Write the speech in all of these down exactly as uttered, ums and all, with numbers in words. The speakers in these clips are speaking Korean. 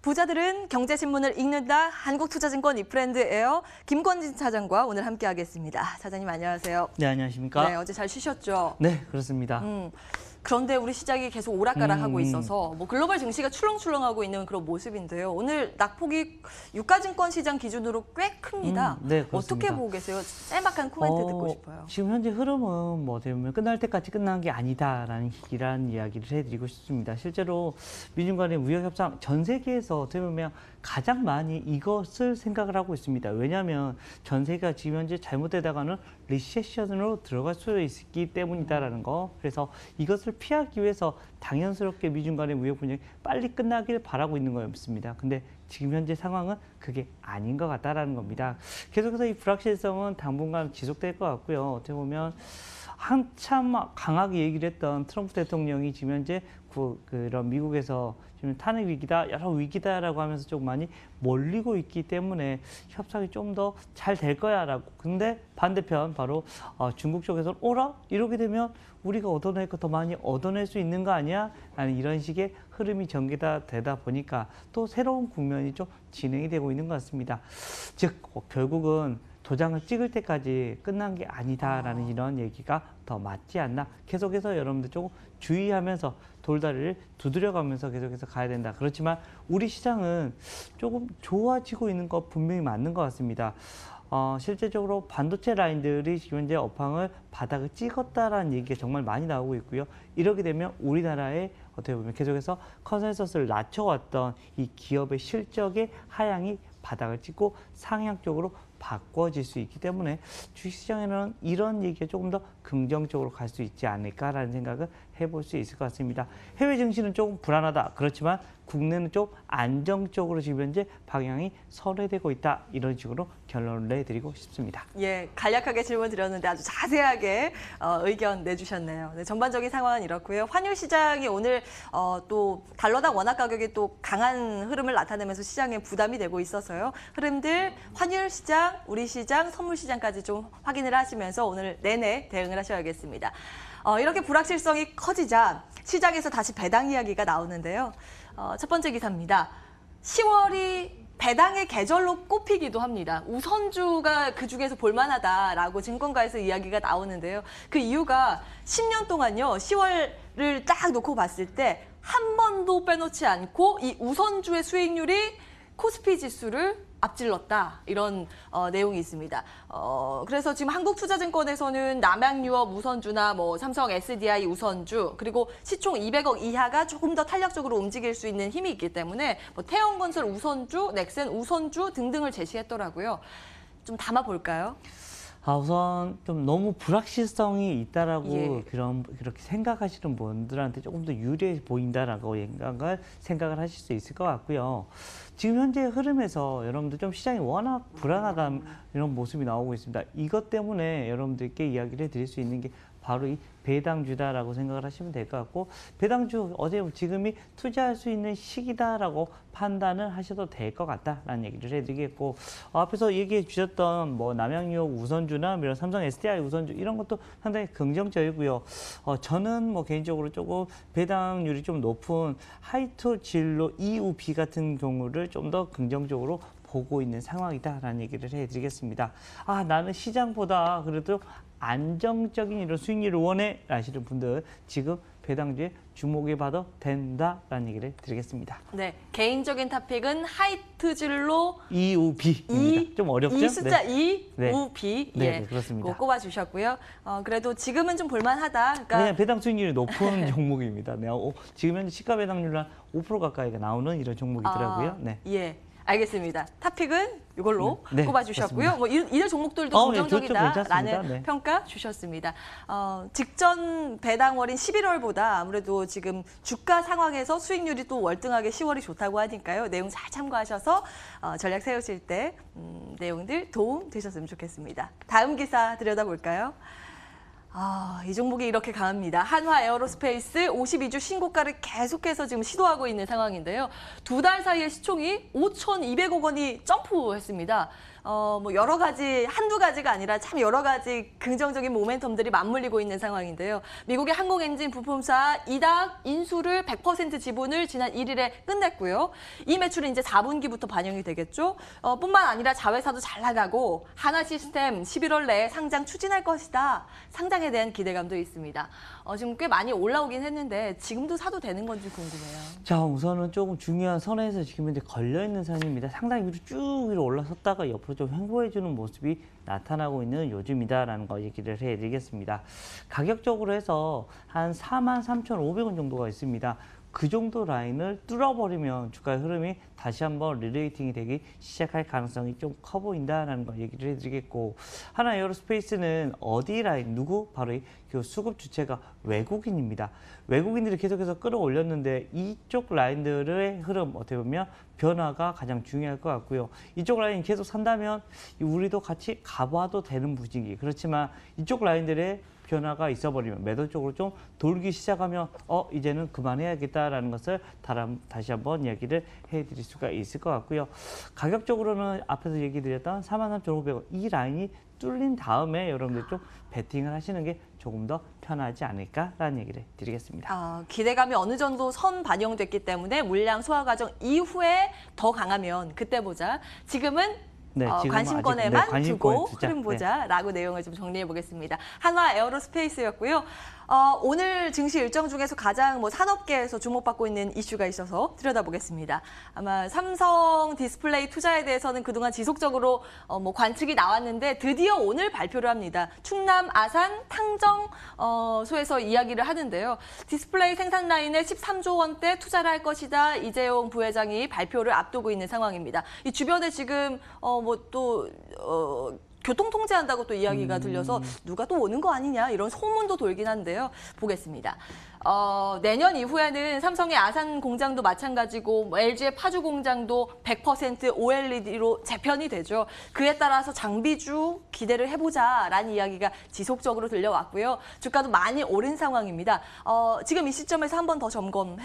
부자들은 경제신문을 읽는다. 한국투자증권 이프렌드에어 김권진 차장과 오늘 함께하겠습니다. 차장님 안녕하세요. 네, 안녕하십니까? 네, 어제 잘 쉬셨죠? 네, 그렇습니다. 음, 그런데 우리 시장이 계속 오락가락하고 음, 있어서 뭐 글로벌 증시가 출렁출렁하고 있는 그런 모습인데요. 오늘 낙폭이 유가증권 시장 기준으로 꽤 큽니다. 음, 네, 그렇습니다. 어떻게 보고 계세요? 짤막한 코멘트 어, 듣고 싶어요. 지금 현재 흐름은 뭐 어떻게 보면 끝날 때까지 끝난 게 아니다라는 이란 이야기를 해드리고 싶습니다. 실제로 미중 간의 무역 협상 전 세계에서 어떻게 보면 가장 많이 이것을 생각을 하고 있습니다. 왜냐하면 전 세계가 지금 현재 잘못되다가는 리세션으로 들어갈 수 있기 때문이다라는 거. 그래서 이것을 피하기 위해서 당연스럽게 미중 간의 무역 분쟁이 빨리 끝나길 바라고 있는 거였습니다. 근데 지금 현재 상황은 그게 아닌 것 같다라는 겁니다. 계속해서 이 불확실성은 당분간 지속될 것 같고요. 어떻게 보면 한참 강하게 얘기를 했던 트럼프 대통령이 지금 현재 그, 그런 미국에서 지금 탄핵 위기다, 여러 위기다라고 하면서 좀 많이 몰리고 있기 때문에 협상이 좀 더 잘 될 거야라고. 근데 반대편 바로 어, 중국 쪽에서는 오라? 이렇게 되면 우리가 얻어낼 거 더 많이 얻어낼 수 있는 거 아니야? 라는 이런 식의 흐름이 전개가 되다 보니까 또 새로운 국면이 좀 진행이 되고 있는 것 같습니다. 즉 어, 결국은 도장을 찍을 때까지 끝난 게 아니다라는 아. 이런 얘기가 더 맞지 않나. 계속해서 여러분들 조금 주의하면서 돌다리를 두드려가면서 계속해서 가야 된다. 그렇지만 우리 시장은 조금 좋아지고 있는 거 분명히 맞는 것 같습니다. 어, 실제적으로 반도체 라인들이 지금 현재 업황을 바닥을 찍었다라는 얘기가 정말 많이 나오고 있고요. 이렇게 되면 우리나라의 어떻게 보면 계속해서 컨센서스를 낮춰왔던 이 기업의 실적의 하향이 바닥을 찍고 상향적으로 바꿔질 수 있기 때문에 주식시장에는 이런 얘기가 조금 더 긍정적으로 갈 수 있지 않을까라는 생각을 해볼 수 있을 것 같습니다. 해외 증시는 조금 불안하다. 그렇지만 국내는 좀 안정적으로 지금 현재 방향이 선회되고 있다. 이런 식으로 결론을 내드리고 싶습니다. 예, 간략하게 질문 드렸는데 아주 자세하게 어, 의견 내주셨네요. 네, 전반적인 상황은 이렇고요. 환율 시장이 오늘 어, 또 달러당 원화 가격이 또 강한 흐름을 나타내면서 시장에 부담이 되고 있어서요. 흐름들 환율 시장, 우리 시장, 선물 시장까지 좀 확인을 하시면서 오늘 내내 대응을 하셔야겠습니다. 어, 이렇게 불확실성이 커지자 시장에서 다시 배당 이야기가 나오는데요. 어, 첫 번째 기사입니다. 시월이 배당의 계절로 꼽히기도 합니다. 우선주가 그중에서 볼만하다라고 증권가에서 이야기가 나오는데요. 그 이유가 십 년 동안요. 시월을 딱 놓고 봤을 때 한 번도 빼놓지 않고 이 우선주의 수익률이 코스피 지수를 앞질렀다. 이런 어, 내용이 있습니다. 어, 그래서 지금 한국투자증권에서는 남양유업 우선주나 뭐 삼성 에스디아이 우선주 그리고 시총 이백억 이하가 조금 더 탄력적으로 움직일 수 있는 힘이 있기 때문에 뭐 태영건설 우선주, 넥센 우선주 등등을 제시했더라고요. 좀 담아볼까요? 아, 우선 좀 너무 불확실성이 있다라고 예. 그런 그렇게 생각하시는 분들한테 조금 더 유리해 보인다라고 생각을 생각을 하실 수 있을 것 같고요. 지금 현재 흐름에서 여러분들 좀 시장이 워낙 불안하다 이런 모습이 나오고 있습니다. 이것 때문에 여러분들께 이야기를 드릴 수 있는 게 바로 이 배당주다라고 생각을 하시면 될 것 같고, 배당주 어제 지금이 투자할 수 있는 시기다라고 판단을 하셔도 될 것 같다라는 얘기를 해드리겠고, 어, 앞에서 얘기해 주셨던 뭐 남양유업 우선주나 이런 삼성 에스디아이 우선주 이런 것도 상당히 긍정적이고요. 어, 저는 뭐 개인적으로 조금 배당률이 좀 높은 하이투 진로 이유비 같은 경우를 좀 더 긍정적으로 보고 있는 상황이다라는 얘기를 해드리겠습니다. 아, 나는 시장보다 그래도 안정적인 이런 수익률을 원해 라시는 분들 지금 배당주에 주목해봐도 된다라는 얘기를 드리겠습니다. 네, 개인적인 토픽은 하이트질로 이유비입니다. 이, 좀 어렵죠? 이 숫자 네. 이, 네. 우, 비. 네, 예, 네, 그렇습니다. 꼽아주셨고요. 어, 그래도 지금은 좀 볼만하다. 그러니까 그냥 배당 수익률이 높은 종목입니다. 네, 오, 지금 현재 시가 배당률 한 오 퍼센트 가까이가 나오는 이런 종목이더라고요. 아, 네. 예. 알겠습니다. 토픽은 이걸로 네, 꼽아주셨고요. 뭐 이런 종목들도 어, 네, 긍정적이다라는 좋죠, 네. 평가 주셨습니다. 어, 직전 배당월인 십일월보다 아무래도 지금 주가 상황에서 수익률이 또 월등하게 시월이 좋다고 하니까요. 내용 잘 참고하셔서 어, 전략 세우실 때 음, 내용들 도움 되셨으면 좋겠습니다. 다음 기사 들여다볼까요? 아, 이 종목이 이렇게 강합니다. 한화 에어로스페이스 오십이 주 신고가를 계속해서 지금 시도하고 있는 상황인데요. 두 달 사이에 시총이 오천이백억 원이 점프했습니다. 어, 뭐 여러 가지, 한두 가지가 아니라 참 여러 가지 긍정적인 모멘텀들이 맞물리고 있는 상황인데요. 미국의 항공엔진 부품사 이닥 인수를 백 퍼센트 지분을 지난 일 일에 끝냈고요. 이 매출은 이제 사 분기부터 반영이 되겠죠. 어, 뿐만 아니라 자회사도 잘 나가고 하나시스템 십일월 내에 상장 추진할 것이다. 상장에 대한 기대감도 있습니다. 어, 지금 꽤 많이 올라오긴 했는데 지금도 사도 되는 건지 궁금해요. 자, 우선은 조금 중요한 선에서 지금 현재 걸려있는 선입니다. 상당히 위로 쭉 위로 올라섰다가 옆으로 좀 횡보해주는 모습이 나타나고 있는 요즘이다라는 거 얘기를 해드리겠습니다. 가격적으로 해서 한 사만 삼천오백 원 정도가 있습니다. 그 정도 라인을 뚫어버리면 주가의 흐름이 다시 한번 리레이팅이 되기 시작할 가능성이 좀 커 보인다라는 거 얘기를 해드리겠고, 하나 에어로스페이스는 어디 라인, 누구? 바로 이 수급 주체가 외국인입니다. 외국인들이 계속해서 끌어올렸는데 이쪽 라인들의 흐름 어떻게 보면 변화가 가장 중요할 것 같고요. 이쪽 라인 계속 산다면 우리도 같이 가봐도 되는 분위기. 그렇지만 이쪽 라인들의 변화가 있어버리면 매도 쪽으로 좀 돌기 시작하면 어 이제는 그만해야겠다라는 것을 다시 한번 이야기를 해드릴 수가 있을 것 같고요. 가격적으로는 앞에서 얘기 드렸던 사만 삼천오백 원 이 라인이 뚫린 다음에 여러분들 좀 베팅을 하시는 게 조금 더 편하지 않을까라는 얘기를 드리겠습니다. 아, 기대감이 어느 정도 선 반영됐기 때문에 물량 소화 과정 이후에 더 강하면 그때 보자. 지금은 네, 어, 지금은 관심권에만 아직, 네, 관심권에 두고 두자. 흐름 보자라고 네. 내용을 좀 정리해 보겠습니다. 한화 에어로스페이스였고요. 어, 오늘 증시 일정 중에서 가장 뭐 산업계에서 주목받고 있는 이슈가 있어서 들여다보겠습니다. 아마 삼성 디스플레이 투자에 대해서는 그동안 지속적으로 어, 뭐 관측이 나왔는데 드디어 오늘 발표를 합니다. 충남, 아산, 탕정 어, 소에서 이야기를 하는데요. 디스플레이 생산 라인에 십삼조 원대 투자를 할 것이다. 이재용 부회장이 발표를 앞두고 있는 상황입니다. 이 주변에 지금 어, 뭐 또 어, 교통 통제한다고 또 이야기가 들려서 누가 또 오는 거 아니냐 이런 소문도 돌긴 한데요. 보겠습니다. 어, 내년 이후에는 삼성의 아산 공장도 마찬가지고 뭐 엘지의 파주 공장도 백 퍼센트 오엘이디로 재편이 되죠. 그에 따라서 장비주 기대를 해보자라는 이야기가 지속적으로 들려왔고요. 주가도 많이 오른 상황입니다. 어, 지금 이 시점에서 한 번 더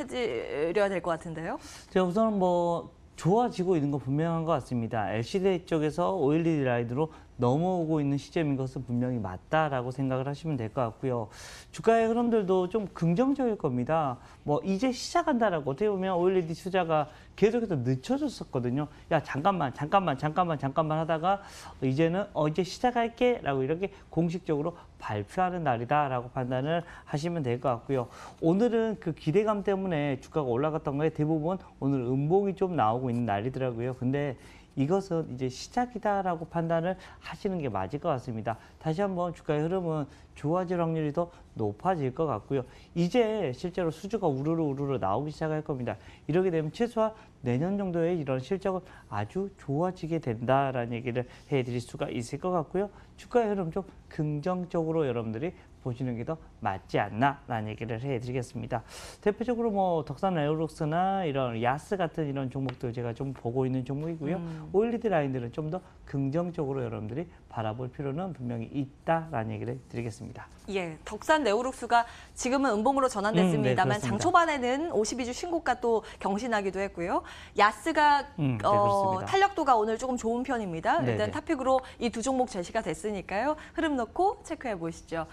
점검해드려야 될 것 같은데요. 제가 우선은 뭐 좋아지고 있는 건 분명한 것 같습니다. 엘시디 쪽에서 오엘이디 라인으로 넘어오고 있는 시점인 것은 분명히 맞다라고 생각을 하시면 될 것 같고요. 주가의 흐름들도 좀 긍정적일 겁니다. 뭐 이제 시작한다라고 어떻게 보면 오엘이디 투자가 계속해서 늦춰졌었거든요. 야 잠깐만 잠깐만 잠깐만 잠깐만 하다가 이제는 어 이제 시작할게 라고 이렇게 공식적으로 발표하는 날이다라고 판단을 하시면 될 것 같고요. 오늘은 그 기대감 때문에 주가가 올라갔던 거에 대부분 오늘 음봉이 좀 나오고 있는 날이더라고요. 근데 이것은 이제 시작이다라고 판단을 하시는 게 맞을 것 같습니다. 다시 한번 주가의 흐름은 좋아질 확률이 더 높아질 것 같고요. 이제 실제로 수주가 우르르 우르르 나오기 시작할 겁니다. 이렇게 되면 최소한 내년 정도의 이런 실적은 아주 좋아지게 된다라는 얘기를 해드릴 수가 있을 것 같고요. 주가의 흐름 좀 긍정적으로 여러분들이 보시는 게 더 맞지 않나라는 얘기를 해드리겠습니다. 대표적으로 뭐 덕산 에어록스나 이런 야스 같은 이런 종목들 제가 좀 보고 있는 종목이고요. 음. 오엘이디 라인들은 좀 더 긍정적으로 여러분들이 바라볼 필요는 분명히 있다라는 얘기를 드리겠습니다. 예, 덕산 네오룩스가 지금은 음봉으로 전환됐습니다만 음, 네, 장 초반에는 오십이 주 신고가 또 경신하기도 했고요. 야스가 음, 네, 어, 탄력도가 오늘 조금 좋은 편입니다. 네, 일단 네. 탑픽으로 이 두 종목 제시가 됐으니까요. 흐름 놓고 체크해 보시죠.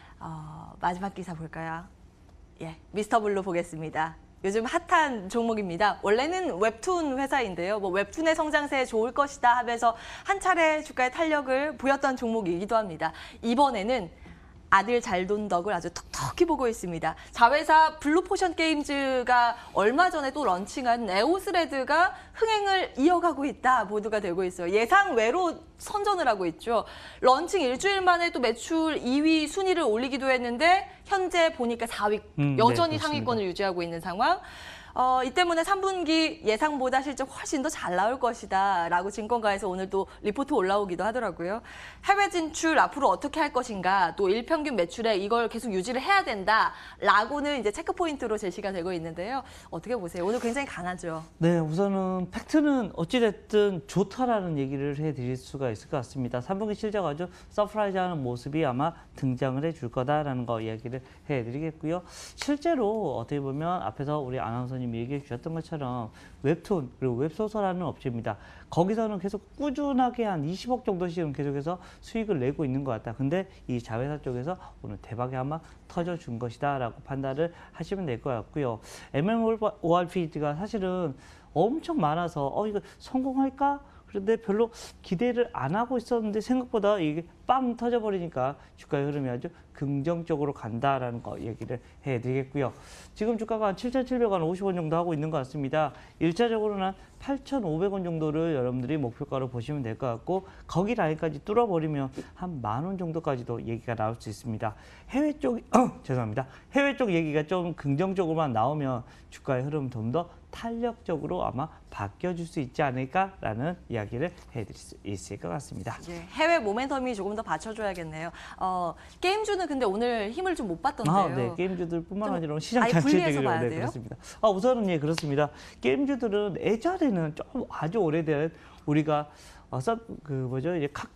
어, 마지막 기사 볼까요? 예, 미스터블루 보겠습니다. 요즘 핫한 종목입니다. 원래는 웹툰 회사인데요. 뭐 웹툰의 성장세에 좋을 것이다 하면서 한 차례 주가의 탄력을 보였던 종목이기도 합니다. 이번에는 아들 잘 돈 덕을 아주 톡톡히 보고 있습니다. 자회사 블루포션 게임즈가 얼마 전에 또 런칭한 에오스레드가 흥행을 이어가고 있다 보도가 되고 있어요. 예상 외로 선전을 하고 있죠. 런칭 일주일 만에 또 매출 이 위 순위를 올리기도 했는데 현재 보니까 사 위 음, 여전히 네, 상위권을 유지하고 있는 상황. 어, 이 때문에 삼 분기 예상보다 실적 훨씬 더 잘 나올 것이다 라고 증권가에서 오늘 또 리포트 올라오기도 하더라고요. 해외 진출 앞으로 어떻게 할 것인가, 또 일평균 매출에 이걸 계속 유지를 해야 된다 라고는 이제 체크포인트로 제시가 되고 있는데요. 어떻게 보세요? 오늘 굉장히 강하죠? 네, 우선은 팩트는 어찌됐든 좋다라는 얘기를 해드릴 수가 있을 것 같습니다. 삼 분기 실적 아주 서프라이즈하는 모습이 아마 등장을 해줄 거다라는 거 이야기를 해드리겠고요. 실제로 어떻게 보면 앞에서 우리 아나운서님 기자님이 얘기해 주셨던 것처럼 웹툰 그리고 웹소설하는 업체입니다. 거기서는 계속 꾸준하게 한 이십억 정도씩은 계속해서 수익을 내고 있는 것 같다. 근데 이 자회사 쪽에서 오늘 대박이 아마 터져준 것이다라고 판단을 하시면 될 것 같고요. 엠엠오알피지가 사실은 엄청 많아서 어 이거 성공할까? 그런데 별로 기대를 안 하고 있었는데 생각보다 이게 빵 터져버리니까 주가의 흐름이 아주 긍정적으로 간다라는 거 얘기를 해드리겠고요. 지금 주가가 한 칠천칠백 원, 오십 원 정도 하고 있는 것 같습니다. 일차적으로는 팔천오백 원 정도를 여러분들이 목표가로 보시면 될 것 같고 거기 라인까지 뚫어버리면 한 만 원 정도까지도 얘기가 나올 수 있습니다. 해외 쪽, 어, 죄송합니다. 해외 쪽 얘기가 좀 긍정적으로만 나오면 주가의 흐름 좀 더 탄력적으로 아마 바뀌어줄 수 있지 않을까라는 이야기를 해드릴 수 있을 것 같습니다. 예, 해외 모멘텀이 조금 더 받쳐줘야겠네요. 어, 게임주는 근데 오늘 힘을 좀 못 봤던데요. 아, 네. 게임주들뿐만 좀 아니라 시장 아예 분리해서 전체적으로 봐야 네, 돼요? 그렇습니다. 아, 우선은 예 그렇습니다. 게임주들은 예전에는 좀 아주 오래된 우리가 어, 서, 그 뭐죠 이제 각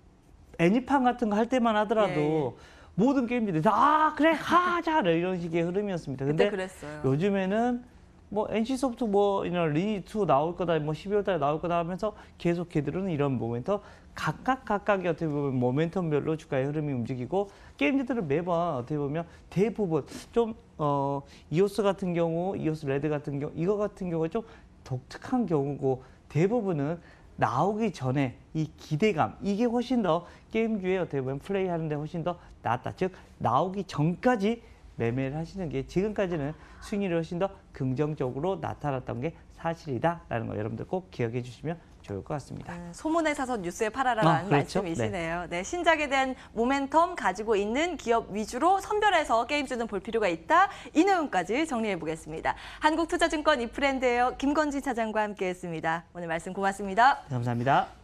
애니판 같은 거 할 때만 하더라도 예, 예. 모든 게임들이 다 아, 그래 하자 이런 식의 흐름이었습니다. 그때 근데 그랬어요. 요즘에는 뭐 엔씨소프트 뭐 이런 리니지 나올 거다, 뭐 십이월 달에 나올 거다 하면서 계속 걔들은 이런 모멘텀 각각 각각이 어떻게 보면 모멘텀별로 주가의 흐름이 움직이고 게임들은 매번 어떻게 보면 대부분 좀 어 이오스 같은 경우, 이오스 레드 같은 경우 이거 같은 경우 좀 독특한 경우고 대부분은 나오기 전에 이 기대감 이게 훨씬 더 게임주에 어떻게 보면 플레이하는데 훨씬 더 낫다. 즉 나오기 전까지 매매를 하시는 게 지금까지는 수익률이 훨씬 더 긍정적으로 나타났던 게 사실이다라는 거 여러분들 꼭 기억해 주시면 좋을 것 같습니다. 음, 소문에 사서 뉴스에 팔아라라는 아, 그렇죠? 말씀이시네요. 네. 네, 신작에 대한 모멘텀 가지고 있는 기업 위주로 선별해서 게임주는 볼 필요가 있다. 이 내용까지 정리해 보겠습니다. 한국투자증권 이프랜드예요. 김건진 차장과 함께했습니다. 오늘 말씀 고맙습니다. 감사합니다.